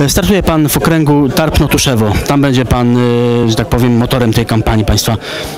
Startuje pan w okręgu Tarpno-Tuszewo. Tam będzie pan, że tak powiem, motorem tej kampanii państwa.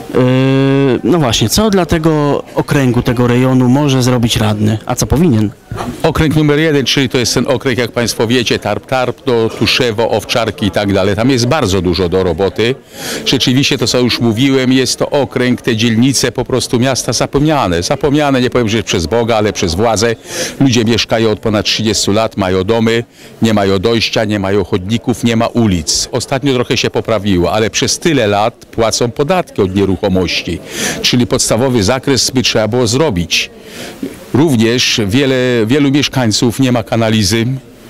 No właśnie, co dla tego okręgu, tego rejonu może zrobić radny, a co powinien? Okręg numer 1, czyli to jest ten okręg, jak państwo wiecie, Tarpno, Tuszewo, Owczarki i tak dalej. Tam jest bardzo dużo do roboty. Rzeczywiście to, co już mówiłem, jest to okręg, te dzielnice po prostu miasta zapomniane. Zapomniane, nie powiem, że przez Boga, ale przez władzę. Ludzie mieszkają od ponad 30 lat, mają domy, nie mają dojścia, nie mają chodników, nie ma ulic. Ostatnio trochę się poprawiło, ale przez tyle lat płacą podatki od nieruchomości. Czyli podstawowy zakres by trzeba było zrobić. Również wielu mieszkańców nie ma kanalizy.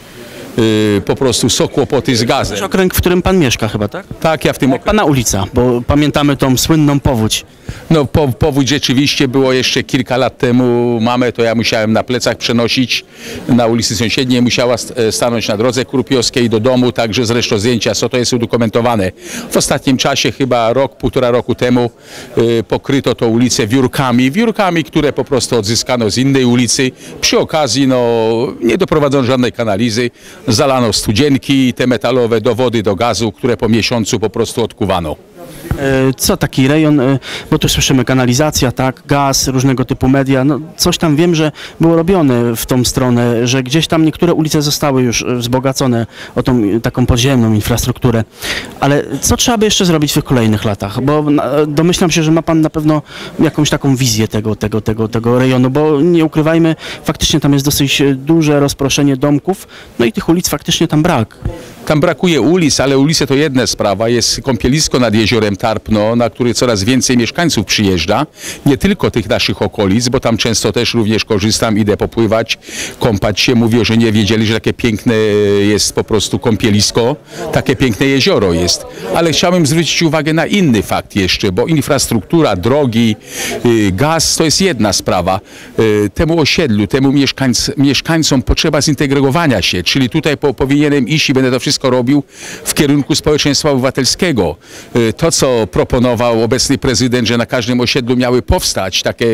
Po prostu są kłopoty z gazem. To jest okręg, w którym pan mieszka chyba, tak? Tak, ja w tym okręgu. Pana ulica, bo pamiętamy tą słynną powódź. No powódź rzeczywiście było jeszcze kilka lat temu. Mamę to ja musiałem na plecach przenosić na ulicy Sąsiedniej. Musiała stanąć na drodze Krupiowskiej do domu, także zresztą zdjęcia, co to jest udokumentowane. W ostatnim czasie, chyba rok, półtora roku temu pokryto tą ulicę wiórkami, które po prostu odzyskano z innej ulicy. Przy okazji nie doprowadzono żadnej kanalizy. Zalano studzienki, te metalowe dowody do gazu, które po miesiącu po prostu odkuwano. Co taki rejon, bo tu słyszymy kanalizacja, tak, gaz, różnego typu media, no coś tam wiem, że było robione w tą stronę, że gdzieś tam niektóre ulice zostały już wzbogacone o tą taką podziemną infrastrukturę, ale co trzeba by jeszcze zrobić w tych kolejnych latach, bo domyślam się, że ma pan na pewno jakąś taką wizję tego rejonu, bo nie ukrywajmy, faktycznie tam jest dosyć duże rozproszenie domków, no i tych ulic faktycznie tam brak. Tam brakuje ulic, ale ulice to jedna sprawa. Jest kąpielisko nad jeziorem Tarpno, na które coraz więcej mieszkańców przyjeżdża. Nie tylko tych naszych okolic, bo tam często też również korzystam, idę popływać, kąpać się. Mówią, że nie wiedzieli, że takie piękne jest po prostu kąpielisko, takie piękne jezioro jest. Ale chciałbym zwrócić uwagę na inny fakt jeszcze, bo infrastruktura, drogi, gaz to jest jedna sprawa. Temu osiedlu, temu mieszkańcom potrzeba zintegrowania się, czyli tutaj powinienem iść i będę to wszystko robił w kierunku społeczeństwa obywatelskiego. To, co proponował obecny prezydent, że na każdym osiedlu miały powstać takie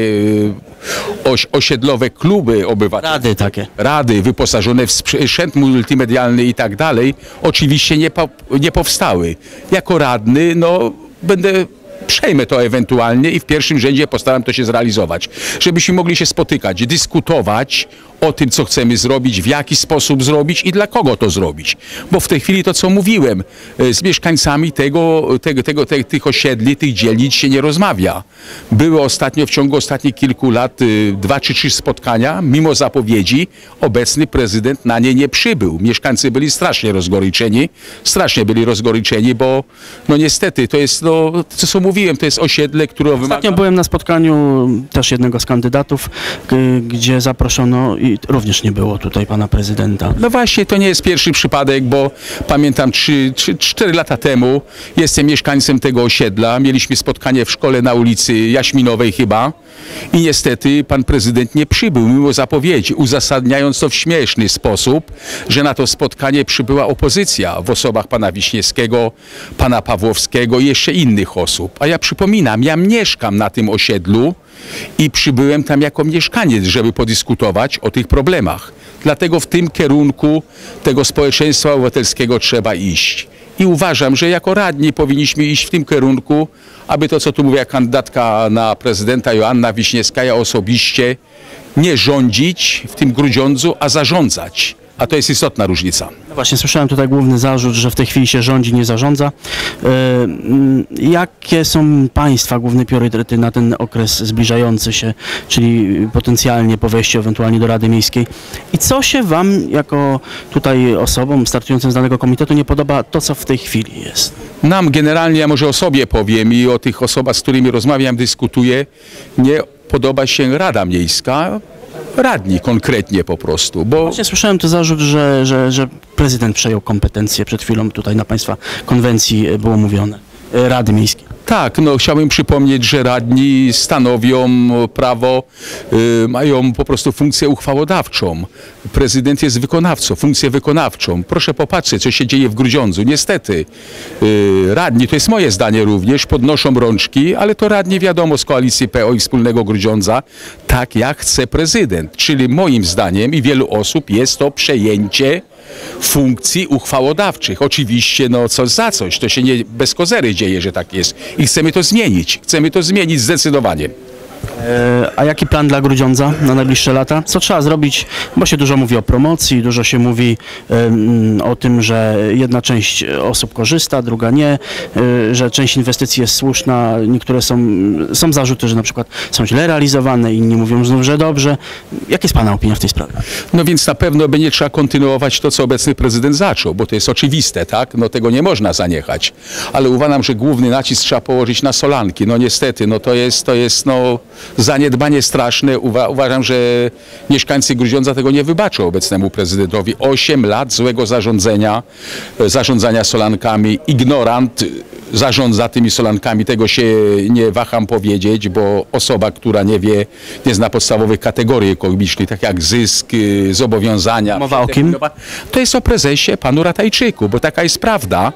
osiedlowe kluby obywatelskie. Rady takie. Rady wyposażone w sprzęt multimedialny i tak dalej, oczywiście nie powstały. Jako radny, przejmę to ewentualnie i w pierwszym rzędzie postaram to się zrealizować. Żebyśmy mogli się spotykać, dyskutować o tym, co chcemy zrobić, w jaki sposób zrobić i dla kogo to zrobić. Bo w tej chwili to, co mówiłem, z mieszkańcami tych osiedli, tych dzielnic się nie rozmawia. Były ostatnio, w ciągu ostatnich kilku lat 2 czy 3 spotkania, mimo zapowiedzi, obecny prezydent na nie nie przybył. Mieszkańcy byli strasznie rozgoryczeni, bo niestety to jest, to co mówiłem, to jest osiedle, które wymaga... Ostatnio byłem na spotkaniu też jednego z kandydatów, gdzie zaproszono i również nie było tutaj pana prezydenta. No właśnie, to nie jest pierwszy przypadek, bo pamiętam 4 lata temu jestem mieszkańcem tego osiedla. Mieliśmy spotkanie w szkole na ulicy Jaśminowej chyba i niestety pan prezydent nie przybył mimo zapowiedzi, uzasadniając to w śmieszny sposób, że na to spotkanie przybyła opozycja w osobach pana Wiśniewskiego, pana Pawłowskiego i jeszcze innych osób. A ja przypominam, ja mieszkam na tym osiedlu i przybyłem tam jako mieszkaniec, żeby podyskutować o tych problemach. Dlatego w tym kierunku tego społeczeństwa obywatelskiego trzeba iść. I uważam, że jako radni powinniśmy iść w tym kierunku, aby to, co tu mówiła kandydatka na prezydenta Joanna Wiśniewska, osobiście nie rządzić w tym Grudziądzu, a zarządzać. A to jest istotna różnica. No właśnie, słyszałem tutaj główny zarzut, że w tej chwili się rządzi, nie zarządza. Jakie są państwa główne priorytety na ten okres zbliżający się, czyli potencjalnie po wejściu ewentualnie do Rady Miejskiej? I co się wam, jako tutaj osobom startującym z danego komitetu, nie podoba to, co w tej chwili jest? Nam generalnie, ja może o sobie powiem i o tych osobach, z którymi rozmawiam, dyskutuję, nie podoba się Rada Miejska, radni konkretnie po prostu, bo... Właśnie słyszałem tu zarzut, że prezydent przejął kompetencje, przed chwilą tutaj na państwa konwencji było mówione, Rady Miejskiej. Tak, chciałbym przypomnieć, że radni stanowią prawo, mają po prostu funkcję uchwałodawczą. Prezydent jest wykonawcą, funkcję wykonawczą. Proszę popatrzeć, co się dzieje w Grudziądzu. Niestety radni, to jest moje zdanie również, podnoszą rączki, ale to radni wiadomo z koalicji PO i wspólnego Grudziądza, tak jak chce prezydent. Czyli moim zdaniem i wielu osób jest to przejęcie funkcji uchwałodawczych. Oczywiście, no coś za coś. To się nie bez kozery dzieje, że tak jest. I chcemy to zmienić. Chcemy to zmienić zdecydowanie. A jaki plan dla Grudziądza na najbliższe lata? Co trzeba zrobić? Bo się dużo mówi o promocji, dużo się mówi o tym, że jedna część osób korzysta, druga nie, że część inwestycji jest słuszna, niektóre są zarzuty, że na przykład są źle realizowane, inni mówią znów, że dobrze. Jaka jest Pana opinia w tej sprawie? No więc na pewno będzie trzeba kontynuować to, co obecny prezydent zaczął, bo to jest oczywiste, tak? No tego nie można zaniechać. Ale uważam, że główny nacisk trzeba położyć na solanki. No niestety, no to jest zaniedbanie straszne. Uważam, że mieszkańcy Grudziądza tego nie wybaczą obecnemu prezydentowi. 8 lat złego zarządzania solankami. Ignorant zarządza tymi solankami. Tego się nie waham powiedzieć, bo osoba, która nie wie, nie zna podstawowych kategorii ekonomicznych, tak jak zysk, zobowiązania. Mowa o kim? To jest o prezesie, panu Ratajczyku, bo taka jest prawda.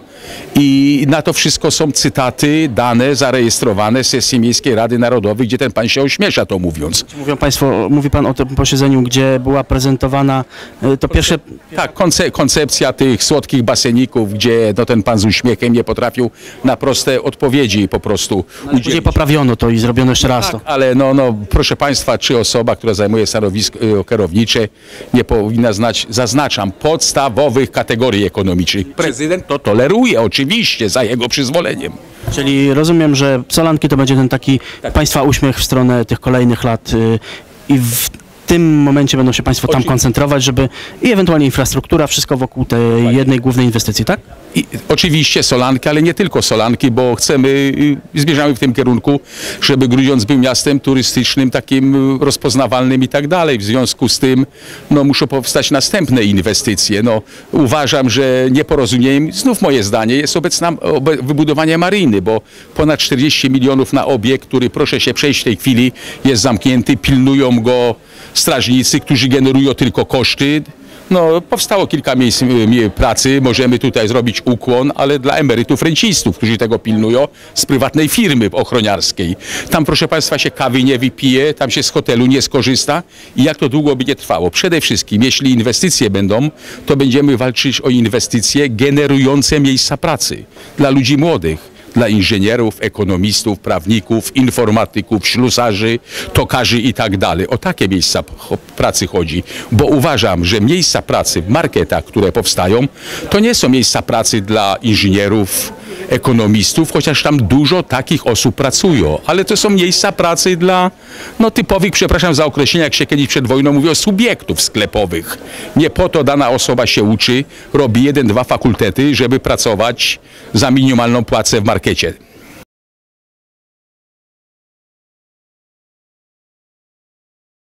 I na to wszystko są cytaty, dane, zarejestrowane z sesji Miejskiej Rady Narodowej, gdzie ten pan się ośmiesza to mówiąc. Mówi pan o tym posiedzeniu, gdzie była prezentowana to pierwsze... Tak, koncepcja tych słodkich baseników, gdzie no, ten pan z uśmiechem nie potrafił na proste odpowiedzi po prostu udzielić. Później poprawiono to i zrobiono jeszcze raz to. Tak, ale proszę państwa, czy osoba, która zajmuje stanowisko kierownicze, nie powinna znać, zaznaczam, podstawowych kategorii ekonomicznych. Prezydent to toleruje oczywiście za jego przyzwoleniem. Czyli rozumiem, że solanki to będzie ten taki państwa uśmiech w stronę tych kolejnych lat i w tym momencie będą się państwo tam koncentrować, żeby i ewentualnie infrastruktura, wszystko wokół tej jednej głównej inwestycji, tak? I oczywiście solanki, ale nie tylko solanki, bo zmierzamy w tym kierunku, żeby Grudziądz był miastem turystycznym, takim rozpoznawalnym i tak dalej. W związku z tym muszą powstać następne inwestycje. Uważam, że nieporozumieniem, znów moje zdanie, jest wybudowanie mariny, bo ponad 40 milionów na obiekt, który, proszę się przejść w tej chwili, jest zamknięty, pilnują go strażnicy, którzy generują tylko koszty. Powstało kilka miejsc pracy, możemy tutaj zrobić ukłon, ale dla emerytów, rencistów, którzy tego pilnują, z prywatnej firmy ochroniarskiej. Tam, proszę państwa, się kawy nie wypije, tam się z hotelu nie skorzysta i jak to długo będzie trwało? Przede wszystkim, jeśli inwestycje będą, to będziemy walczyć o inwestycje generujące miejsca pracy dla ludzi młodych. Dla inżynierów, ekonomistów, prawników, informatyków, ślusarzy, tokarzy i tak dalej. O takie miejsca pracy chodzi, bo uważam, że miejsca pracy w marketach, które powstają, to nie są miejsca pracy dla inżynierów, ekonomistów, chociaż tam dużo takich osób pracują, ale to są miejsca pracy dla typowych, przepraszam za określenie, jak się kiedyś przed wojną mówiło, subiektów sklepowych. Nie po to dana osoba się uczy, robi 1-2 fakultety, żeby pracować za minimalną płacę w markecie.